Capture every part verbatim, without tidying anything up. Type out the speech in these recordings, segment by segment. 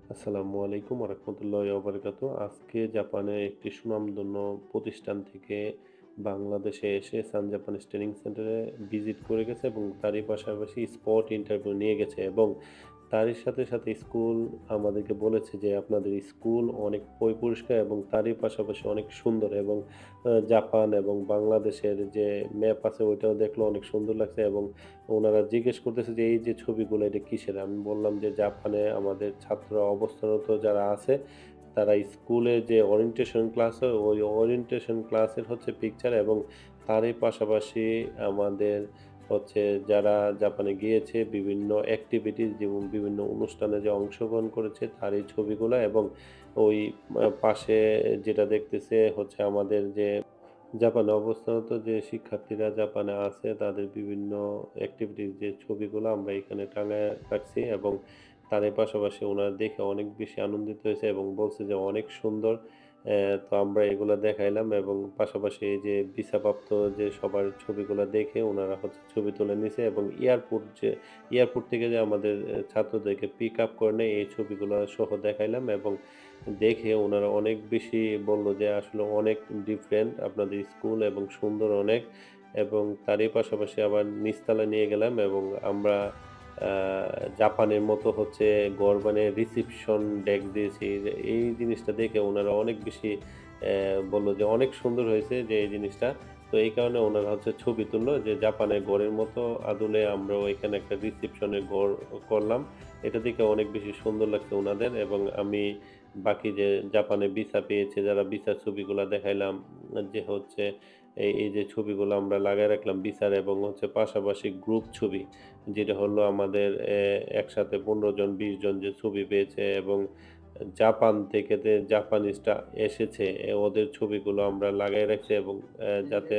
আসসালামু আলাইকুম ওয়া রাহমাতুল্লাহি ওয়া বারাকাতুহু। আজকে জাপানের একটি সুনামধন্য প্রতিষ্ঠান থেকে বাংলাদেশে এসে সান জাপানিজ ট্রেনিং সেন্টারে ভিজিট করে গেছে এবং তারই পাশাপাশি স্পট ইন্টারভিউ নিয়ে গেছে এবং তারই সাথে, সাথে স্কুল আমাদেরকে বলেছে যে আপনাদের স্কুল অনেক পরিষ্কার এবং তারই পাশাপাশি অনেক সুন্দর এবং আ জাপান এবং বাংলাদেশের যে ম্যাপ আছে ওইটাও দেখলো অনেক সুন্দর লাগছে এবং উনারা জিজ্ঞেস করতেছে যে, "এই যে ছবিগুলো এটা কিসের?" আমি বললাম যে, "জাপানে আমাদের ছাত্ররা অবস্থানরত যারা আছে, তারা স্কুলে যে ওরিয়েন্টেশন ক্লাস হয়, ওই ওরিয়েন্টেশন ক্লাসের হচ্ছে পিকচার এবং তারই পাশাপাশি আমাদের হচ্ছে যারা জাপানে গিয়েছে বিভিন্ন এক্টিভিটিস যেমন বিভিন্ন অনুষ্ঠানে যে অংশগ্রহণ করেছে তারই ছবিগুলা এবং ওই আ পাশে যেটা দেখতেছে হচ্ছে আমাদের যে জাপানে অবস্থানরত যে শিক্ষার্থীরা জাপানে আছে তাদের বিভিন্ন অ্যাক্টিভিটিস যে ছবিগুলো আমরা এখানে টাঙায় রাখছি এবং তারই পাশাপাশি ওনারা দেখে অনেক বেশি আনন্দিত হয়েছে এবং বলছে যে অনেক সুন্দর। অ্যা তো আমরা এগুলা দেখাইলাম এবং পাশাপাশি এই যে ভিসাপ্রাপ্ত যে সবার ছবিগুলা দেখে উনারা হচ্ছে ছবি তুলে নিছে এবং এয়ারপোর্ট যে এয়ারপোর্ট থেকে যে আমাদের অ্যা ছাত্রদেরকে পিক আপ করে নেয় এই ছবিগুলা সহ দেখাইলাম এবং দেখে উনারা অনেক বেশি বলল যে আসলে অনেক ডিফারেন্ট আপনাদের স্কুল এবং সুন্দর অনেক এবং তারই পাশাপাশি আবার নিচতলায় নিয়ে গেলাম এবং আমরা আ জাপানের মতো হচ্ছে ঘর বানিয়ে রিসিপশন ডেস্ক দিয়েছি। যে এই জিনিসটা দেখে উনারা অনেক বেশি অ্যা বলল যে অনেক সুন্দর হয়েছে যে এই জিনিসটা। তো এই কারণে উনারা হচ্ছে ছবি তুলল যে জাপানের ঘরের মতো আদলে আমরাও এখানে একটা রিসিপশনের ঘর করলাম। এটা দেখে অনেক বেশি সুন্দর লাগছে উনাদের এবং আমি বাকি যে জাপানে ভিসা পেয়েছে যারা ভিসার ছবিগুলা দেখাইলাম যে হচ্ছে এই, এই যে ছবিগুলো আমরা লাগায় রাখলাম ভিসার এবং হচ্ছে পাশাপাশি গ্রুপ ছবি যেটা হলো আমাদের এ একসাথে পনেরো জন বিশ জন যে ছবি পেয়েছে এবং জাপান থেকে যে জাপানিজটা এসেছে এ ওদের ছবিগুলো আমরা লাগায় রাখছি এবং অ্যা যাতে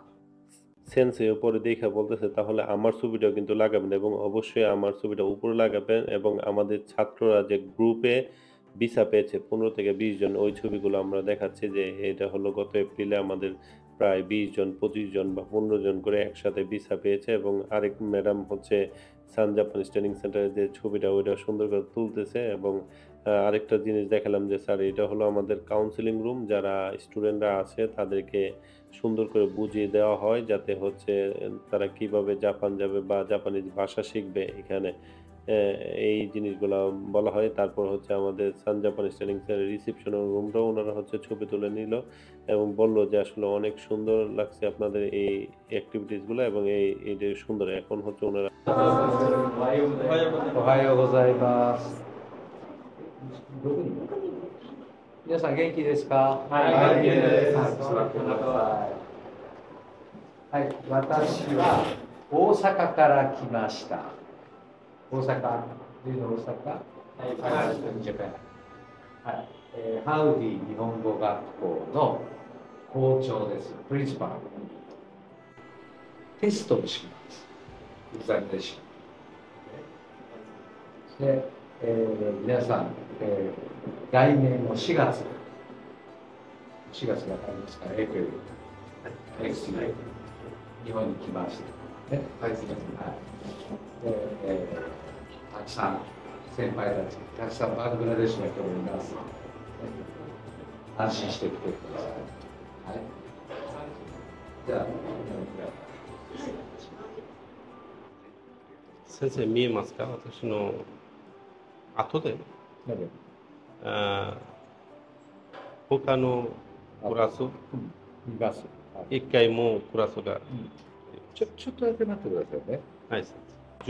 সেন্সেও পরে দেইখা বলতেছে, "তাহলে আমার ছবিটাও কিন্তু লাগাবেন এবং অবশ্যই আমার ছবিটা উপরে লাগাবেন এবং আমাদের ছাত্ররা যে গ্রুপে ভিসা পেয়েছে পনেরো থেকে বিশ জন ওই ছবিগুলো আমরা দেখাচ্ছি যে এটা হলো গত এপ্রিলে আমাদের প্রায় বিশ জন, পঁচিশ জন বা পনেরো জন করে একসাথে ভিসা পেয়েছে এবং আরেক ম্যাডাম হচ্ছে সান জাপানিজ ট্রেনিং সেন্টারের যে ছবিটা ওইটা সুন্দর করে তুলতেছে এবং আ আরেকটা জিনিস দেখালাম যে, "স্যার এটা হলো আমাদের কাউন্সেলিং রুম। যারা স্টুডেন্টরা আছে তাদেরকে সুন্দর করে বুঝিয়ে দেওয়া হয় যাতে হচ্ছে এ তারা কিভাবে জাপান যাবে বা জাপানিজ ভাষা শিখবে এখানে। অ্যা এই জিনিসগুলা বলা হয়। তারপর হচ্ছে আমাদের সান জাপানিজ ট্রেনিং সেন্টারের রিসিপশনের রুমটাও উনারা হচ্ছে ছবি তুলে নিল এবং বলল যে, "আসলে অনেক সুন্দর লাগছে আপনাদের এই এক্টিভিটিস গুলা এবং এই এই যে সুন্দর।" এখন হচ্ছে উনারা おはようございます。皆さん元気ですか？ はい、 はい、 元気です。 はい、座ってください。はい、私は大阪から来ました。大阪、Do you know 大阪？はい、ジャパン。はい、えーハウディ日本語学校の校長です。プリンシパル。テストをします。エグザミネーション。で、えー皆さん、えー来年のしがつ、しがつがありますから、エイプリル、ネクスト日本に来ました。ね、はい、すみません。はい。で、えーたくさん、先輩たち、たくさんバングラデシュの人もいます。ね、安心して来てください。はい。じゃあ、 先生見えますか？私の後で何をあ他のクラス見ます。はい。 一回もうクラスがちょ、ちょっとだけ待ってくださいね。 はい先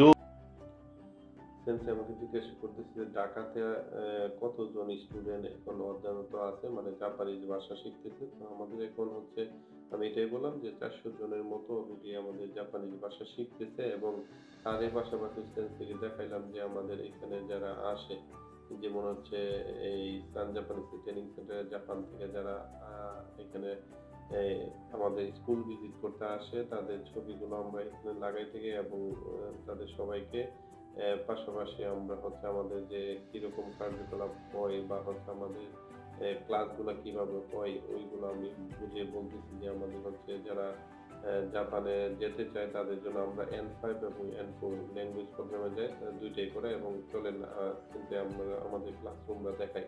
生আমাকে জিজ্ঞাসা করতেছে যে ঢাকাতে আহ, কতজন স্টুডেন্ট এখন অধ্যয়নরত আছে মানে জাপানিজ ভাষা শিখতেছে তো আমাদের এখন হচ্ছে আমি এটাই বললাম যে চারশো জনের মতো অলরেডি আমাদের জাপানিজ ভাষা শিখতেছে এবং তারই পাশাপাশি সেন্সকে দেখাইলাম যে আমাদের এখানে যারা আসে যেমন হচ্ছে এই সান জাপানিজ ট্রেনিং সেন্টারে জাপান থেকে যারা আহ, এখানে এই আমাদের স্কুল ভিজিট করতে আসে তাদের ছবিগুলো আমরা এখানে লাগাই থেকে এবং আহ, তাদের সবাইকে এর পাশাপাশি আমরা হচ্ছে আমাদের যে কিরকম কার্যকলাপ হয় বা হচ্ছে আমাদের এ ক্লাসগুলা কিভাবে হয় ওইগুলো আমি বুঝিয়ে বলতেছি যে আমাদের হচ্ছে যারা আহ, জাপানে যেতে চায় তাদের জন্য আমরা এন ফাইভ এবং এন ফোর ল্যাঙ্গুয়েজ প্রোগ্রামে যাই, আহ, দুইটাই করে। এবং চলেন আহ, কিন্তু আমরা আমাদের ক্লাসরুমটা দেখাই।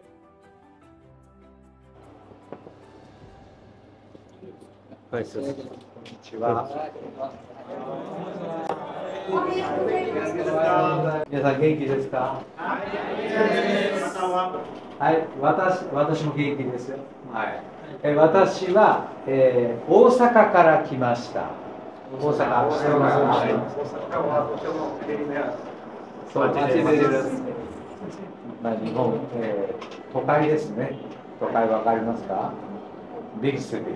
はい、そうです。 こんにちは。皆さん元気ですか？はい、私私も元気ですよ。はい。え私は、えー大阪から来ました。大阪。知ってますか？そう、街です。まあ日本、えー都会ですね。都会わかりますか？ビッグシティ。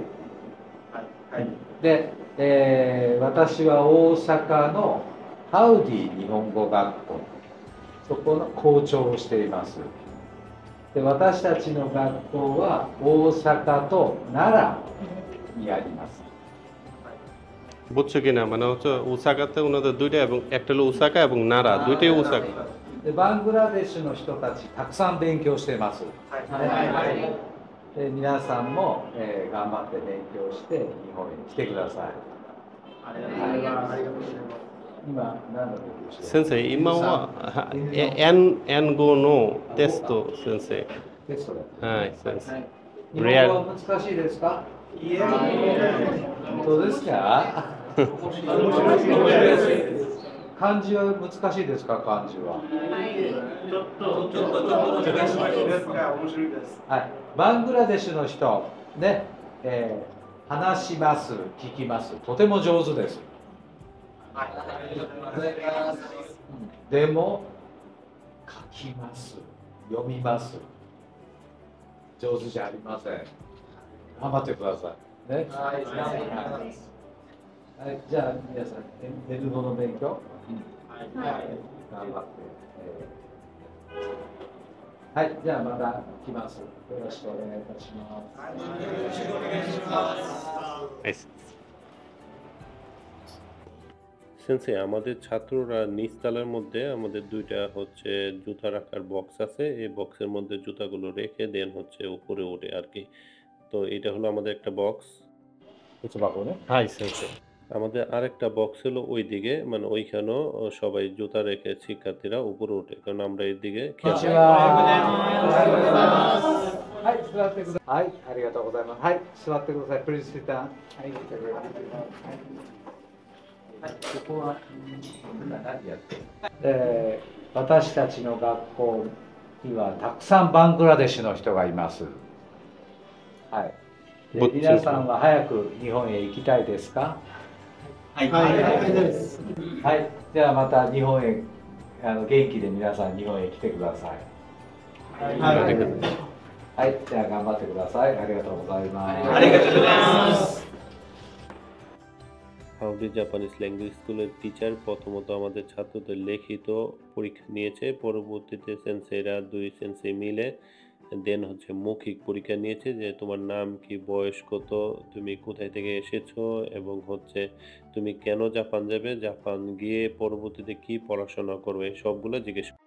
で、えー私は大阪のハウディ日本語学校、そこの校長をしています。で、私たちの学校は大阪と奈良にあります。 বুঝছো কিনা মানে হচ্ছে ওসাকাতে ওনাদের দুইটা এবং একটা হলো ওসাকা এবং নারা দুইটাই ওসাকা で、バングラデシュの人たちたくさん勉強しています。で、皆さんも、えー頑張って勉強して日本に来てください。今何の勉強してる？ 先生今はエンエン語のテスト先生テストで。 はい先生日本語は難しいですか？いえ。本当ですか？漢字は難しいですか？漢字は。はい。バングラデシュの人ね、えー話します、聞きます。とても上手です。でも書きます、読みます。上手じゃありません。頑張ってください。ね。はい、じゃあ皆さん、エル語の勉強、はい、頑張って。えーはい、じゃあまた来ます。よろしくお願いいたします。 সেন্সে আমাদের ছাত্ররা নিচতলার মধ্যে আমাদের দুইটা হচ্ছে জুতা রাখার বক্স আছে, এই বক্সের মধ্যে জুতাগুলো রেখে দেন হচ্ছে উপরে ওঠে আর কি। তো এটা হলো আমাদের একটা বক্স। 靴箱ね。 はい先生 আমাদের আরেকটা বক্স হলো ওইদিকে, মানে ওইখানেও সবাই জুতা রেখে শিক্ষার্থীরা উপরে ওঠে, কারণ আমরা এইদিকে こん খেয়াল にち রাখি। は。はい、座ってください。はい、ありがとうございます。はい、座ってください。プリズシタン。はい、ここは今何やってる？えー私たちの学校にはたくさんバングラデシュの人がいます。はい。でぼっち皆さんは早く日本へ行きたいですか？はい、はい、じゃあまた日本へあの元気で皆さん日本へ来てください。はい、はい、じゃあ頑張ってください。ありがとうございます。ありがとうございます。 হাউডি জাপানিজ ল্যাঙ্গুয়েজ স্কুলের টিচার প্রথমত আমাদের ছাত্রদের লিখিত পরীক্ষা নিয়েছে, পরবর্তীতে সেন্সেরা দুই সেন্সে মিলে দেন হচ্ছে মৌখিক পরীক্ষা নিয়েছে, যে তোমার নাম কি, বয়স কত, তুমি কোথায় থেকে এসেছো এবং হচ্ছে তুমি কেন জাপান যাবে, জাপান গিয়ে পরবর্তীতে কি পড়াশোনা করবে, সবগুলো জিজ্ঞেস